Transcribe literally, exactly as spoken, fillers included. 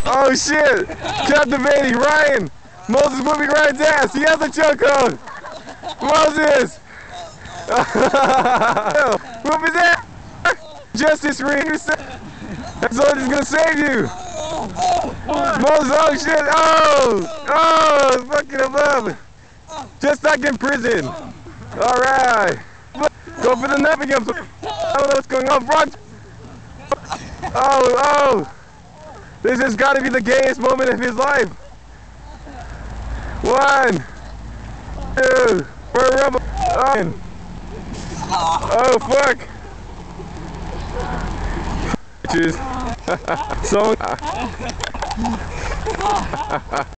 Oh shit! Captivating Ryan! Moses moving Ryan's ass! He has a chokehold! Moses! Whoop his ass! Justice ring! That's all that's gonna save you! Moses, oh shit! Oh! Oh! Fucking above! Just like in prison! Alright! Go for the nap again! I don't know what's going on, front! Oh! Oh! This has got to be the gayest moment of his life! One! Two! For a rubber! Oh, oh fuck! Cheers! So